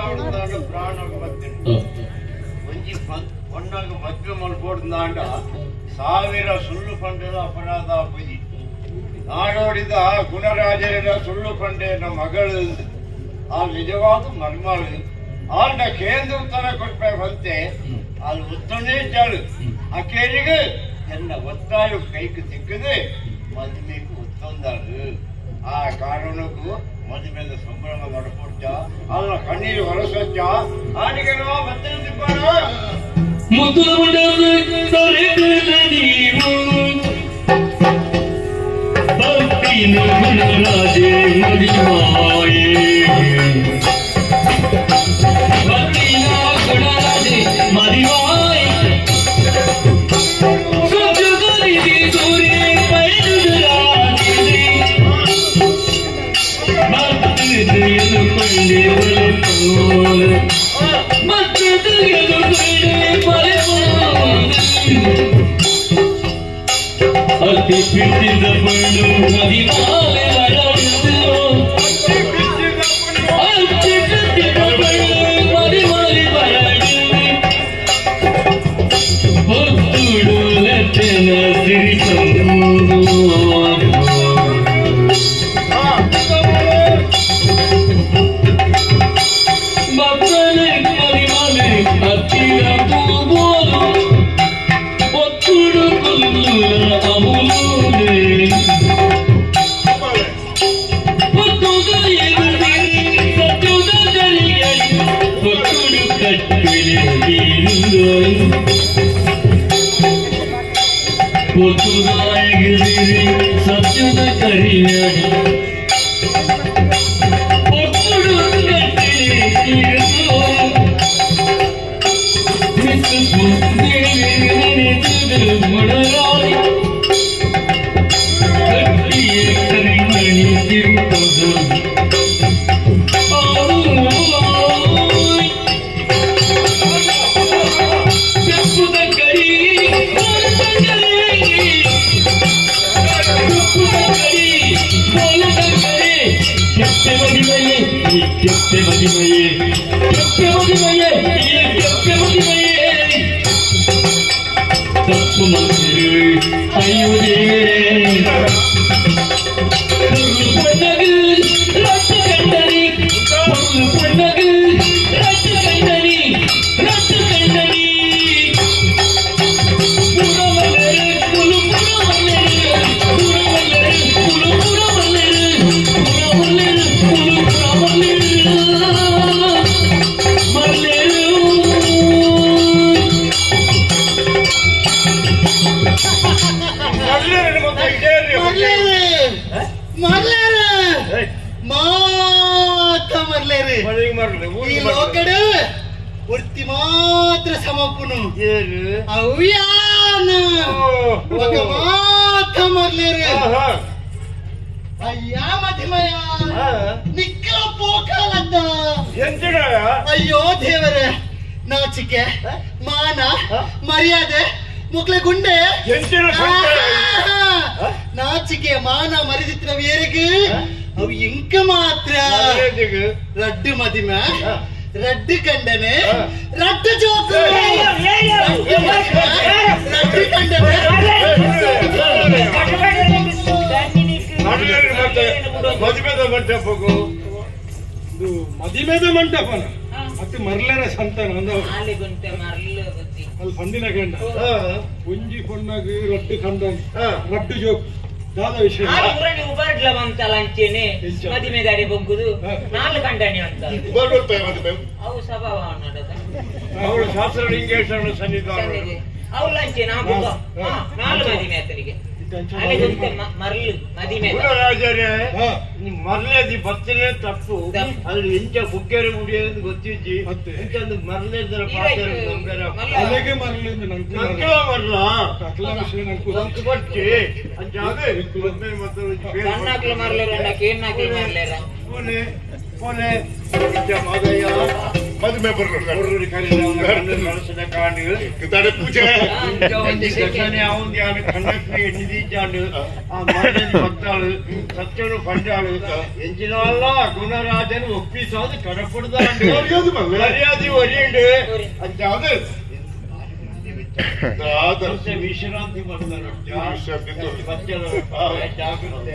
ಪ್ರಾಣ ಒಂಜಿ ಹೊನ್ನಾಗ ಮದ್ವೆ ಮಲ್ಕೊಡ್ದಾಂಡ 1000 ಸುಳ್ಳು ಪಂಡದ ಅಪರಾಧ ಪುಜಿ ನಾಡೋಡಿದ ಗುಣರಾಜರ ಸುಳ್ಳು ಪಂಡೆಯ ಮಗಳು ಆ ನಿಜವಾದ ಮರ್ಮಳು ಆಲ್ಡ ಕೇಂದ್ರ ಉತ್ತರ ಕೊಡ್ಬೇಕಂತೆ ಅಲ್ಲಿ ಉತ್ತನೇ ಚಾಳು ಆ ಕೇರಿಗೆ ಎನ್ನ ಒತ್ತಾಯ ಕೈಗೆ ಸಿಕ್ಕದೆ ಮದುವೆಗೆ ಉತ್ತೊಂದಾಳು ಆ ಕಾರಣಕ್ಕೂ ಮದುವೆದ ಸಂಭ್ರಮ ನಡ್ಕೊಡ್ತ ಅಲ್ಲ ಕಣ್ಣೀರು ಹೊರಸೊಚ್ಚ ಆನಿಗೆ ಮತ್ತೆ ಅಯ್ಯೋ ದೇವರೇ ನಾಚಿಕೆ ಮಾನ ಮರ್ಯಾದೆ ಮುಕ್ಲೆ ಗುಂಡೆ ನಾಚಿಕೆ ಮಾನ ಮರಿದಿತ್ತಿನ ಬೇರೆಗೆ ಅವು ಇಂಕ ಮಾತ್ರ ರಡ್ಡು ಮದಿಮೆ ರಡ್ಡು ಕಂಡನೆ ರಡ್ಡು ಜೋಕು ರಡ್ಡು ಕಂಡನೆ ಮದುವೆದ ಮಂಟಪಕ್ಕೂ ಮದಿಮೆದ ಮಂಟಪನ ಮತ್ತೆ ಮರ್ಲರ ಸಂತಾನ ಅಲ್ಲಿ ಪಂದಿನ ಗಂಡ ಒಂಜಿ ಪೊನ್ನಾಗ ರಡ್ಡು ಕಂಡ ರಡ್ಡು ಜೋಕ್ ದಾದ ವಿಷಯ ಉಬರ್ಡ್ಲ ಬಂತಲ್ಲ ಅಂಚೇನೆ ಮದಿಮೆ ದಾಡಿ ಬೊಂಗುದು 4 ಗಂಟೆ ಅಂತ ಅವು ಸ್ವಭಾವ ಅವಳು ಶಾಸ್ತ್ರ ಲಿಂಗೇಶ್ವರನ ಸನ್ನಿಧಾನ ಅವಳು ಅಂಚೆ ನಾ 4 ಮದಿಮೆ ಆತನಿಗೆ ಮರ್ಲೇದಿ ಬತ್ತನೆ ತಪ್ಪು ಅಲ್ಲಿ ಎಂಚ ಬುಗ್ಗೆರೆ ಮುಡಿಯೋದು ಗೊತ್ತಿಜ್ಜಿ ಎಂಚಂದು ಮರ್ಲೇದರ ಅಲ್ಲಿಗೆ ಮರಲಿಂದ ನಂಗೆ ಮರ್ಲ ನಂಗೆ ಬಚ್ಚಿ ಅಂಚಾದೆ ಕಣ್ಣಾಕ್ಲ ಮರ್ಲೇರ ಕೇನ್ನಾಕ್ಲ ಮರ್ಲೇರ pole ija magaya ಮದುವೆ ಬರಲ್ಲ urri karila malasana kaanu ಕಿತಾಡೆ ಪೂಜೆ jawandi dakane avundi ane kannakne endidi jandu aa marjani mattalu satyanu pandalu enjinalla gunarajan oppisadu kadapudda andu mariyadi oriyundu adadu ಅದರ್ಸೆ ವಿಶ್ರಾಂತಿ ಮಾಡ್ತಾರೆ ಬಚ್ಚಲು ಜಾಗ್ರತೆ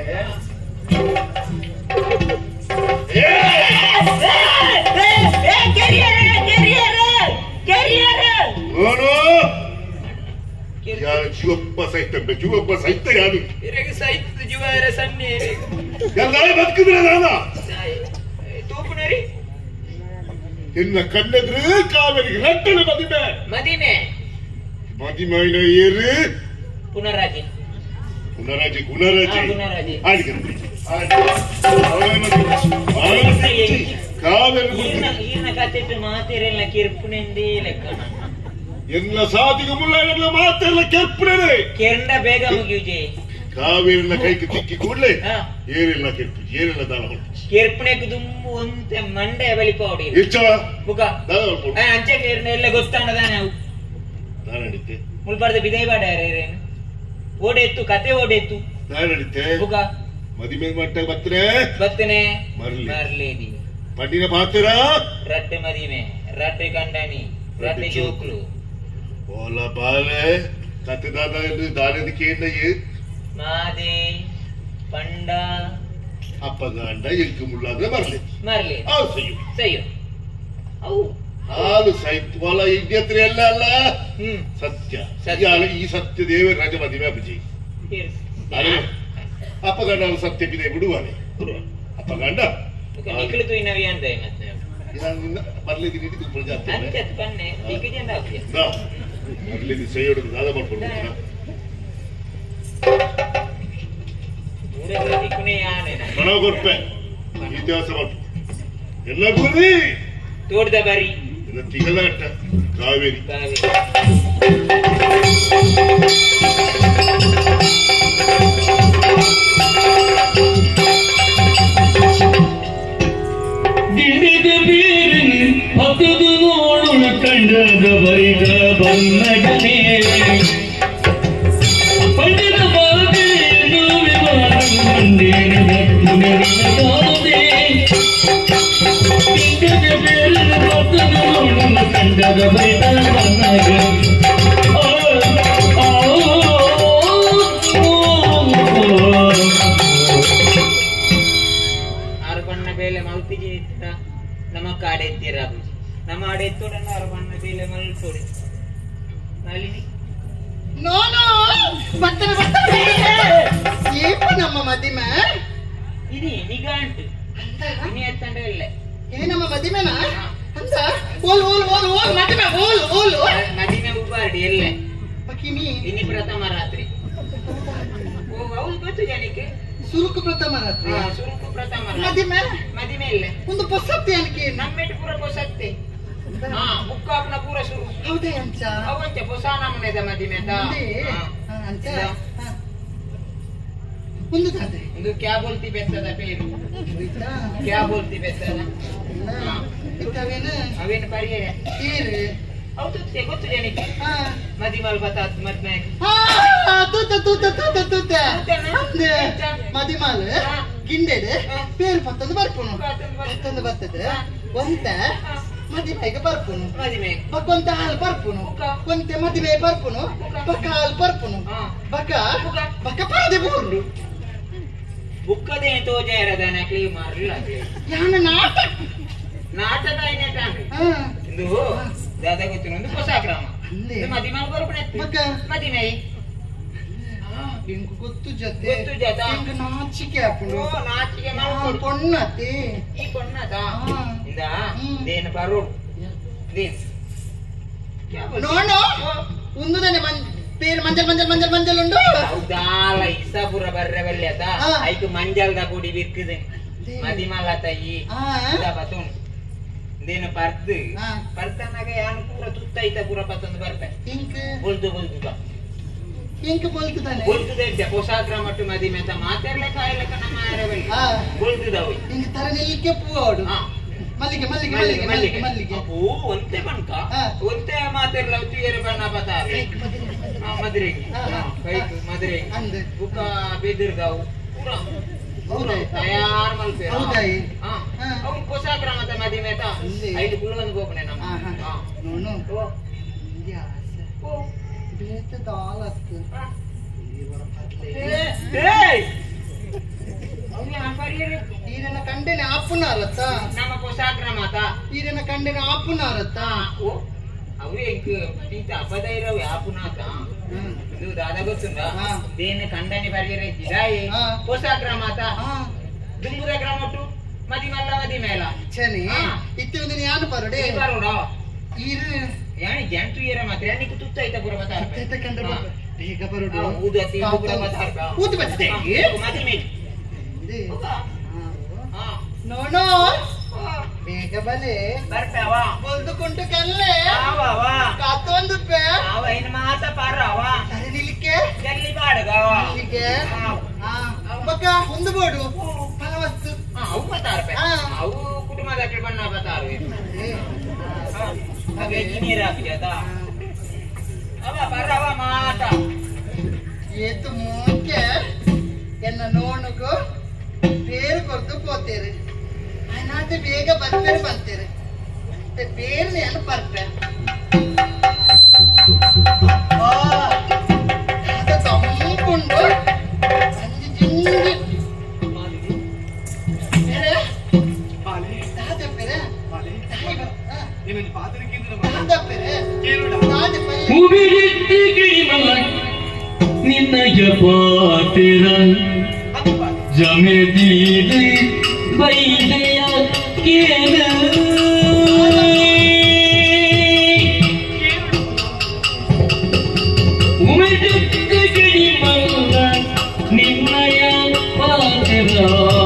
ಶಿವಪ್ಪ ಸಾಹಿತ್ಯ ಯಾರು ಸಾಹಿತ್ಯ ಜೀವಾರ ಸನ್ನೆ ಎಲ್ಲ ಬದುಕಿದ್ರೆ ನಾನು ತೂಪುನರಿ ಎನ್ನ ಕಣ್ಣೆದ್ರೆ ಕಾವೇರಿಗೆ ರಟ್ಟಣ ಮದಿಮೆ ಮದಿಮೈನ ಏರು ಪುನರಾಜಿ ಕಾವೇರಿ ಈರ್ನ ಕಥೆಟ್ಟು ಮಾತೆರೆಲ್ಲ ಕೆರ್ಪುನೆಂದೇ ಲೆಕ್ಕಣ ಎಲ್ಲ ಸಾಧಿಗೆ ಮುಳ್ಳ ಮಾತೆಲ್ಲ ಕೆರ್ಪುನೇ ಕೆರಂಡ ಬೇಗ ಮುಗಿಯುಜೆ ಕಾವೇರಿನ ಕೈಗೆ ತಿಕ್ಕಿ ಕೂಡಲೇ ಏರೆಲ್ಲ ಕೆರ್ಪು ಏರೆಲ್ಲ ದಾನ ಮಾಡ್ತೀವಿ ಕೆರ್ಪುನೆಗೆ ತುಂಬ ಒಂತೆ ಮಂಡೆ ಬಲಿಪಾವಡಿ ಹೆಚ್ಚ ಬುಕ ಅಂಚೆ ಎಲ್ಲ ಗೊತ್ತಾಂಡದ ನಾವು ನಾನಡಿತೆ ಮುಲ್ಬಾರ್ದ ಬಿದೈ ಬಾಡ ಯಾರೇನು ಓಡೆತ್ತು ಕತೆ ಓಡೆತ್ತು ನಾನಡಿತೆ ಬುಕ ಮದಿಮೆ ಮಟ್ಟ ಬತ್ತನೆ ಮರ್ಲೇದಿ ಪಂಡಿನ ಪಾತ್ರ ರಟ್ಟೆ ಮದಿಮೆ ರಟ್ಟೆ ಕಂಡನಿ ರಟ್ಟೆ ಜೋಕ್ಲು ಓಲ ಬಾಲೆ ಕತೆ ದಾನದ ಕೇಂದ್ರ ಮಾದೆ ಪಂಡ ಅಪ್ಪಗಂಡ ಎಲ್ಕು ಮುಳ್ಳಾದ್ರೆ ಮರ್ಲಿ ಅವು ಸಯ್ಯು ಅವು ಹಾಲು ಸಾಹಿತ್ಯ ಹೊಲ ಇದ್ಯತ್ರ ಎಲ್ಲ ಅಲ್ಲ ಸತ್ಯ ಈ ಸತ್ಯ ದೇವರ ರಾಜ ಮದಿಮೆ ಅಪ್ಪಜಿ ಅಪ್ಪಗಂಡ ಸತ್ಯ ಬಿದೆ ಬಿಡುವಾನೆ ಅಪ್ಪಗಂಡ ನಿಖಿಲಿತು ಇನ್ನವಿ ಅಂತ ಬರ್ಲಿದ್ದೀನಿ ಪನ್ನೆ ಬರ್ಲಿದ್ದೀನಿ ಸೈ ಹೊಡೆದು ದಾದ ಮಾಡ್ಕೊಂಡು ಹಣ ಕೊಡ್ಪೆ ಇತಿಹಾಸ ಮಾಡ್ತು ಎಲ್ಲ ಗುರಿ ತೋಟದ ಬಾರಿ ತಿಗಲಾಟ ಕಾವೇರಿ ಗಿಡದ ಬೀರಿ ಹತ್ತದು ನೋಡು ಕಂಡದ ಬೈದ ಬನ್ನಗನೆ ಪಂಡಿತ ಬಾಗಿಲು ಮಂದಿರ ಪುನರಿನದೆ ಗಿಡದ ಬೀರಿ ಹತ್ತದು ನೋಡು ಕಂಡದ ಬೈದ ಬನ್ನಗನೆ ನಮ್ಮ ಕಾಡೆ ಎತ್ತೀರ ನಮ್ಮ ಆಡೆ ಎತ್ತೋಡನ್ನ ಅವ್ರ ಬಣ್ಣ ಬೇಲೆ ಮಲ್ಸೋಡಿ ನಳಿನಿ ಏಪ ನಮ್ಮ ಮದಿಮೆ ఇది నిఘంటు ఇని ఎత్తండెల్లే ఏ ನಮ್ಮ ಮದಿಮೆನಾ ಅಂತ ಓಲ್ ಓಲ್ ಓಲ್ ಓಲ್ ಮದಿಮೆ ಓಲ್ ಓಲ್ ಮದಿಮೆ ಉಪಾರ್ಡಿ ಎಲ್ಲೆ ಪಕಿನಿ ಇನಿ ಪ್ರಥಮ ರಾತ್ರಿ ಓ ಹೌದು ಗೊತ್ತು ಜನಕ್ಕೆ ಸುರುಕು ಪ್ರಥಮ ರಾತ್ರಿ ಸುರುಕು ಪ್ರಥಮ ಮದಿಮೆ ಮದಿಮೆ ಇಲ್ಲೆ ಒಂದು ಪೊಸತ್ತೆ ಅನ್ಕೆ ನಮ್ಮೆಟ್ಟು ಪೂರ ಪೊಸತ್ತೆ ಬುಕ್ಕಾಪ್ನ ಪೂರ ಶುರು ಹೌದೇ ಅಂಚ ಅವಂಚ ಪೊಸ ನಮ್ಮನೆದ ಮದಿಮೆ ಅಂಚ ಒಂದು ತಾತೆ ಇದು ಕ್ಯಾ ಬೋಲ್ತಿ ಬೆತ್ತದ ಪೇರು ಕ್ಯಾ ಬೋಲ್ತಿ ಬೆತ್ತದ ಅವೇನು ಪರಿಹಾರ ಏರು ಹೌದು ಗೊತ್ತು ಜನಕ್ಕೆ ಮದಿಮಲ್ ಬತಾತ್ ಮದ್ಮೆ ಮದಿಮಾಲ್ ಗಿಂಡೆಡ್ ಪೇರು ಪತ್ತೊಂದು ಬರ್ಪುನು ಪತ್ತೊಂದು ಬರ್ತದೆ ಒಂತ ಮದಿಮೆಗೆ ಬರ್ಪುನು ಬಕ್ಕೊಂತ ಹಾಲು ಬರ್ಪುನು ಕೊಂತೆ ಮದಿಮೆ ಬರ್ಪುನು ಬಕ್ಕ ಹಾಲು ಬರ್ಪುನು ಬಕ್ಕ ಬಕ್ಕ ಪರದೆ ಬೂರ್ಲು ಬುಕ್ಕದೆ ತೋಜಾರದ ನಕಲಿ ಮಾರಲ್ಲ ಯಾನ ನಾಟಕ ನಾಟಕ ಏನೇಟಾಂಗ ಇದು ದಾದಾ ಗೊತ್ತಿನ ಒಂದು ಹೊಸ ಕ್ರಮ ಮದಿಮಲ್ ಬರ್ಪುನ ಮದಿಮೆ ನಿಂಗೆ ಗೊತ್ತು ಜೊತೆ ನಿಂಗೆ ನಾಚಿಕೆ ಹಾಕೊಂಡು ನಾಚಿಕೆ ಕೊಣ್ಣತಿ ಈ ಕೊಣ್ಣದ ಇಂದ ದೇನ ಬರೋಡು ದೇನ್ ನೋಡು ಉಂದುದನೆ పేరు మంజల్ మంజల్ మంజల్ మంజల్ ఉండు అవుదాల ఇసాపుర బర్రె వెళ్ళేత ఐకు మంజల్ దా పొడి విర్కుది మదిమల తయ్యి దా బతున్ దేన పర్దు పర్తనగ యాన్ పూర ತುತ್ತೈತ ಪೂರ ಪತ್ತೊಂದು ಬರ್ತೆ ಇಂಕ್ ಬೊಲ್ದು ಬೊಲ್ದು ಬಾ ಇಂಕ ಬೋಲ್ತದಾನೆ ಬೋಲ್ತದೆ ಪೋಷಾಕ್ರ ಮಟ್ಟು ಮದಿ ಮೇತ ಮಾತಾಡ್ಲೆ ಕಾಯಲಕ ನಮ್ಮ ಯಾರವಲ್ಲಿ ಬೋಲ್ತದಾವೆ ಇಂಕ ತರ ನಿಲ್ಕೆ ಪೂವಾಡು ಮಲ್ಲಿಗೆ ಮಲ್ಲಿಗೆ ಮಲ್ಲಿಗೆ ಮಲ್ಲಿಗೆ ಮಲ್ಲಿಗೆ ಓ ಒಂತೆ ಬನ್ಕ ಒಂತೆ ಮಾತಾಡ್ಲ ಉತ್ತಿಯರ ಬಣ್ಣ ಬತಾರೆ ಮದುರೆಗೆ ಕೈಕ್ ಮದುರೆಗೆ ಅಂದೆ ಬುಕ್ಕ ಬೇದಿರ್ದಾವು ಪೂರಾ ಹೌದಾ ತಯಾರು ಮಲ್ಪೆ ಹೌದಾ ಅವ್ನು ಪೋಷಾಕ್ರ ಮತ್ತೆ ಮದಿ ಮೇತ ಐದು ಕುಳ್ಳೊಂದು ಗೋಪನೆ ನಮ್ಮ ನೋನು ಇಂಡಿಯಾ ಓ ಬೇತ ದಾಲತ್ತು ಇವರ ಪರ್ಲೆ ಈರನ ಕಂಡೆನೆ ಆಪುನಾರತ್ತ ನಮ್ಮ ಪೋಷಾಕ್ರ ಮಾತ ಈರನ ಕಂಡೆನೆ ಆಪುನಾರತ್ತ ಓ ಅವು ಎಂಕ್ ಪೀತ ಅಪದೈರವು ಆಪುನಾತ ಇದು ದಾದ ಗೊತ್ತುಂದ ದೇನೆ ಕಂಡನೆ ಬರ್ಗೆರೆ ಜಿದಾಯಿ ಪೋಷಾಕ್ರ ಮಾತ ದುಂಬುದ ಗ್ರಾಮಟ್ಟು ಮದಿ ಮಲ್ಲ ಮದಿ ಮೇಲ ಚನಿ ಇತ್ತೆ ಒಂದು ಯಾನು ಪರಡೆ ಬರೋಡ ಈರು ಯಾನಿ ಜಂಟು ಏರ ಮಾತ್ರ ಯಾನಿಗೆ ತುತ್ತ ಐತ ಪುರ ಬತಾರ ಇತ್ತೆ ಕಂಡ ಬೇಗ ಬರೋಡು ಊದತಿ ಪುರ ಬತಾರ ಊದ ಬತ್ತೆ ಮದಿ ಮೇ ನೋಡೋ ಬೇಗ ಬಲೆ ಬರ್ತಾವ ಬಲ್ದುಕೊಂಡು ಕಲ್ಲೆ ಕಾತೊಂದು ಪೇ ಅವ ಇನ್ನು ಮಾತ ಪಾರವ ಸರಿ ನಿಲಿಕ್ಕೆ ಜಲ್ಲಿ ಬಾಡಗವ ನಿಲಿಕ್ಕೆ ಬಕ್ಕ ಒಂದು ಬೋಡು ಫಲವಸ್ತು ಅವು ಬತಾರ ಅವು ಕುಟುಂಬದ ಬಣ್ಣ ಬತಾರ ಹಾಗೆ ನೀರ ಹಾಕಿದ ಅವ ಬರವ ಮಾತ ಏತು ಮೂಕೆ ಎನ್ನ ನೋಣುಗು ಬೇರು ಕೊರ್ದು ಕೋತೇರೆ ಅನಾತೆ ಬೇಗ ಬರ್ಬೇರೆ ಬಂತೇರೆ ಬೇರೆ ಏನು ಬರ್ಪೆ ಅದು ತಂಪುಂಡು ಸಂಜೆ ಜಿಂಗಿ ಬೇರೆ ದಾದೆ ಬೇರೆ ನಿನ್ನಯ ಪಾತಿರ ಜಮೆದೀದ ಬೈದೆಯ ಕೇಳ ಉಮಿದಿದ್ದ ಗಿಳಿ ಮಲ್ಲ ನಿನ್ನಯ ಪಾತಿರ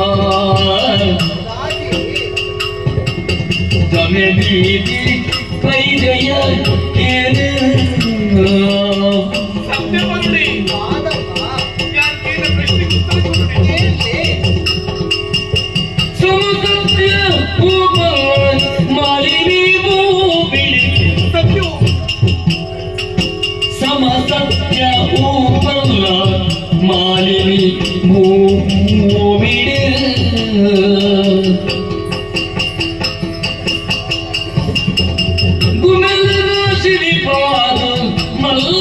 ಜಮೆದೀದ ಬೈದೆಯ ಕೇಳ ಸಮಸತ್ಯ ಊಪಲ್ಲ ಮಾಲಿನಿ ಮೂವಿಡ ಗುಮೆಲ್ಲ ಶ್ರೀಪಾದ ಮಲ್ಲ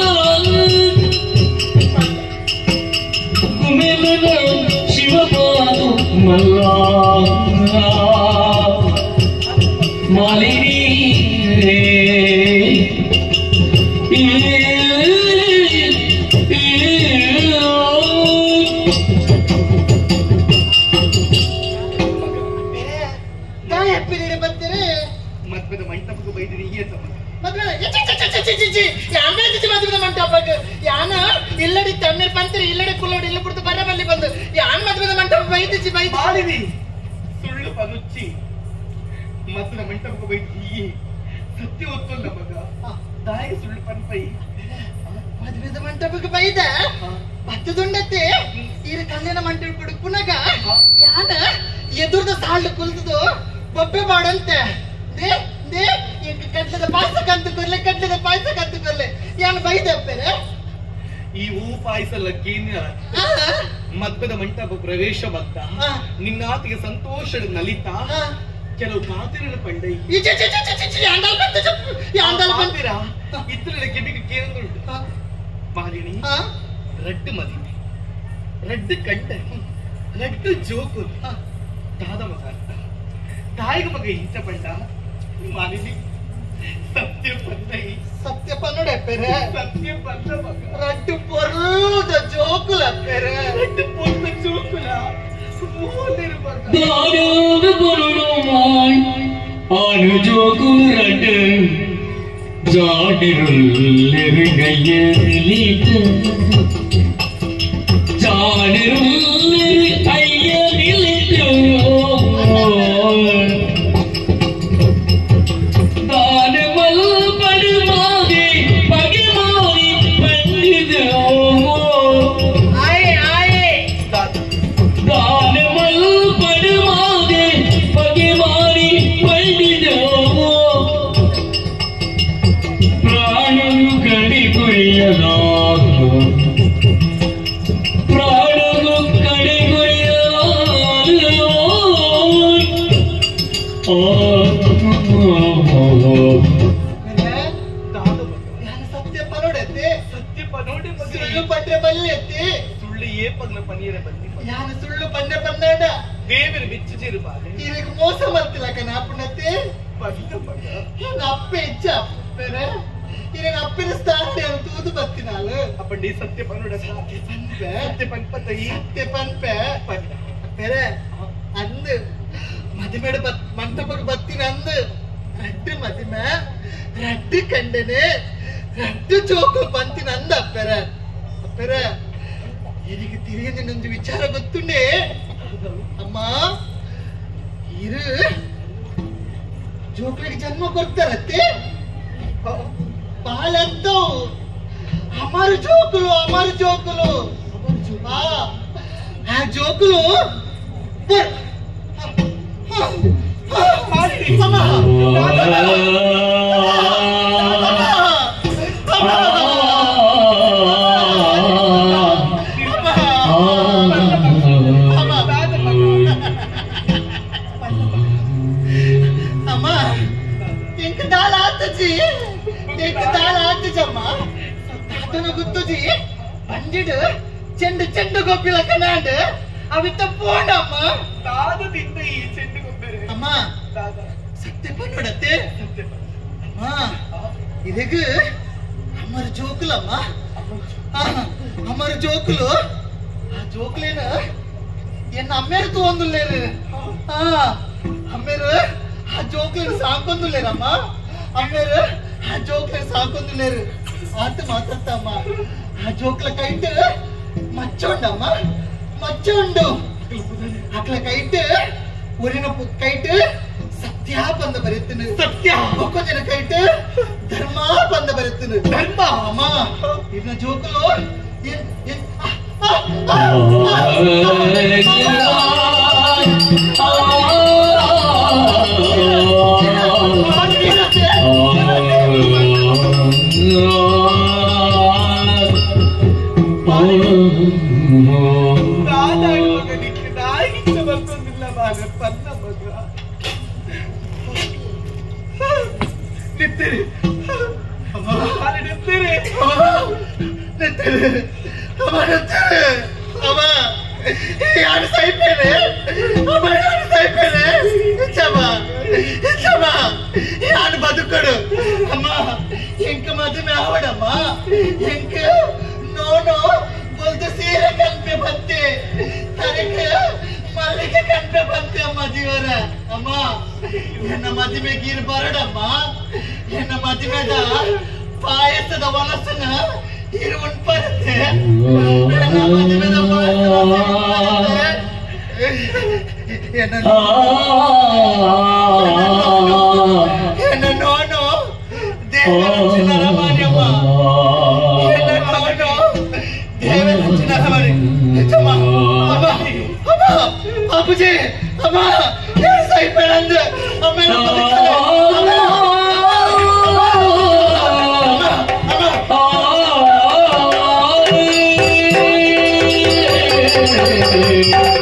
ಗುಮೆಲ್ಲ ಶಿವಪಾದ ಮಲ್ಲ ಮಾಲಿನಿ ಮದ್ವೆದ ಮಂಟಪಕ್ಕೆ ಬೈದಿರಿ ಮದ್ವೆದ ಮಂಟಪಕ್ಕೆ ಯಾನ ಇಲ್ಲಡಿ ತಣ್ಣೀರ್ ಬಂತಿರಿ ಇಲ್ಲಡಿ ಕುಲ್ಲೋಡಿ ಇಲ್ಲ ಬಿಡ್ತು ಬರ ಬಲ್ಲಿ ಬಂದು ಯಾನ್ ಮದ್ವೆದ ಮಂಟಪ ಬೈದಿಸಿ ಬೈದಿ ಸುಳ್ಳು ಪನುಚ್ಚಿ ಮದ್ವೆದ ಮಂಟಪಕ್ಕೆ ಬೈದಿ ಸತ್ಯ ಒತ್ತೊಂದ ಮಗ ತಾಯಿ ಸುಳ್ಳು ಪನ್ಪೈ ಮದ್ವೆದ ಮಂಟಪಕ್ಕೆ ಬೈದ ಭತ್ತದುಂಡತ್ತೆ ಈರ ಕಲ್ಲಿನ ಮಂಟಪ ಕೊಡು ಪುನಗ ಯಾನ ಎದುರ್ದ ಸಾಳ್ಳು ಕುಲ್ದು ಬೊಬ್ಬೆ ಮಾಡಂತೆ ದೇ ದೇ ಕಡ್ಲದ ಪಾಯಸ ಕಂತು ಕೊರ್ಲೆ ಯಾನು ಬೈದಪ್ಪರೆ ಈ ಹೂ ಪಾಯಸ ಲಗ್ಗೇನ ಮದ್ವೆದ ಮಂಟಪ ಪ್ರವೇಶ ಬಂತ ನಿನ್ನಾತಿಗೆ ಸಂತೋಷದ ನಲಿತ ಕೆಲವು ಕಾತಿರನ ಪಂಡೈ ಇತರ ಕಿಬಿಗೆ ಕೇಂದ್ರುಂಟು ಮಾಲಿನಿ ರಡ್ಡು ಮದಿವೆ ರಡ್ಡು ಕಂಡ ರಡ್ಡು ಜೋಕು ತಾದ ಮಗ ತಾಯಿಗೆ ಮಗ ಇಂಚ ಪಂಡ ಮಾಲಿನಿ ಸತ್ಯ ಪಂಡೈ ಸತ್ಯ ಪನ್ನಡೆ ಪೆರೆ ಸತ್ಯ ಪಂಡ ಮಗ ರಡ್ಡು ಪೊರ್ಲುದ ಜೋಕುಲ ಪೆರೆ ರಡ್ಡು ಪೊರ್ಲ ಜೋಕುಲ ಮೂಲೇರು ಮಗ ದಾರವ ಬರುಳುಮಾಯ್ ಆನುಜೋಕು ರಡ್ಡು ಜಾಡಿರುಲ್ಲಿರುಗಯ್ಯಲಿತ ಜಾಡಿರುಲ್ಲಿರು ಅಯ್ಯಲಿತು ದಾನಮಲ್ ಪಡುಮಾದಿ ಬಗೆ ಮಾರಿ ಪಂಡಿದು सत्य पनोडते सत्य पनोडे सुಳ್ಳು ಪಂಡ್ರೆ ಬಲ್ಲೆತ್ತಿ ಸುಳ್ಳು ಏ ಪಗ್ಲ ಪನ್ನೀರೆ ಬಲ್ಲಿ ಯಾನ ಸುಳ್ಳು ಪಂಡ್ರೆ ಪನ್ನಡ ದೇವರ ಬಿಚ್ಚಿರು ಬಾಲೆ ಇದಕ್ಕೆ ಮೋಸ ಮಾಡ್ತಿಲ್ಲ ಕಣ ಅಪ್ಪನತ್ತೆ ಬಲ್ಲ ಮಗ ಏನ ಅಪ್ಪೆ ಇಚ್ಚ ಬೇರೆ ಇದನ್ನ ಅಪ್ಪಿನ ಸ್ಥಾನ ತೂದು ಬತ್ತಿನಾಳು ಅಪ್ಪಂಡಿ ಸತ್ಯ ಪನೋಡ ಸತ್ಯ ಪನ್ಪೆ ಸತ್ಯ ಪನ್ಪೆ ಬೇರೆ ಅಂದು ಮದಿಮೇಡ ಮಂಟಪಕ್ಕೆ ಬತ್ತಿನ ಅಂದು ರಡ್ಡು ಮದಿಮೆ ರಡ್ಡು ಕಂಡನೆ ರಡ್ಡು ಜೋಕುಲು ಪಂತಿನ ಅಂದ ಅಪ್ಪೆರೆ ಅಪ್ಪೆರೆ ಇದಕ್ಕೆ ತಿರುಗಿ ನಿನ್ನೊಂದು ವಿಚಾರ ಗೊತ್ತುಂಡೆ ಅಮ್ಮ ಇರು ಜೋಕ್ಲಿಗೆ ಜನ್ಮ ಕೊಡ್ತಾರತ್ತೆ ಬಾಲಂತೂ ಅಮರ ಜೋಕುಲು ಆ ಜೋಕುಲು ಅಮ್ಮ ಎಂಕ ದಾಳ ಆತಜಿ ತಾತನ ಗುತ್ತುಜಿ ಬಂದಿಡು ಚೆಂಡು ಗೊಬ್ಬಿಲ ಕನಾಂಡ್ ಅವಿತ್ತ ಪೋಂಡಮ್ಮ ತಾದದಿಂದ ಈ ಚೆಂಡು ಗೊಬ್ಬರೆ ಅಮ್ಮ ಸತ್ಯ ಪನ್ನೋಡತ್ತೆ ಅಮ್ಮ ಇದಕ್ಕೆ ಅಮರ ಜೋಕುಲಮ್ಮ ಅಮರ ಜೋಕುಲು ಆ ಜೋಕುಲೇನ ಎನ್ನ ಅಮ್ಮೇರು ತಗೊಂದುಲ್ಲೇರು ಅಮ್ಮೇರು ಆ ಜೋಕುಲೇನು ಸಾಕೊಂದುಲ್ಲೇರಮ್ಮ ಅಮ್ಮೇರು ಆ ಜೋಕುಲೇನು ಸಾಕೊಂದುಲ್ಲೇರು ಆತ ಮಾತಾಡ್ತಮ್ಮ ಆ ಜೋಕ್ಲ ಕೈಟ್ ಮಚ್ಚೊಂಡಮ್ಮ ಮಚ್ಚೊಂಡು ಅಕ್ಲ ಕೈಟ್ ಊರಿನ ಕೈಟ್ ಸತ್ಯ ಬಂದ ಬರೀತೀನಿ ಸತ್ಯ ಒಕ್ಕೊಂದಿನ ಕೈಟ್ ಧರ್ಮ ಬಂದ ಬರೀತೀನಿ ಧರ್ಮ ಅಮ್ಮ ಇನ್ನ ಜೋಕುಲು ಬದುಕಡು ಅಮ್ಮ ಎಂಕ ಮದುವೆ ಆವಡಮ್ಮ ಎಂಕ ನೋನು ಬಲ್ದು ಸೀರೆ ಕನ್ಪೆ ಬಂತೆ ತನಕ ಮಲ್ಲಿಗೆ ಕನ್ಪೆ ಬಂತೆ ಅಮ್ಮ ಜೀವರ ಅಮ್ಮ ಎನ್ನ ಮದುವೆಗೆ ಇರಬಾರಡಮ್ಮ ಎನ್ನ ಮದುವೆದ ಪಾಯಸದ ವಲಸನ ಇರುವನ್ ಬರುತ್ತೆ ಎನ್ನ ಮದುವೆದ ಎನ್ನ ನೋನು ದೇವರ ಮಾನ್ಯಮ್ಮ ಅಪ್ಪುಜಿ ಅಮ್ಮ ಸೈಪೇಳಂದ ಅಮ್ಮ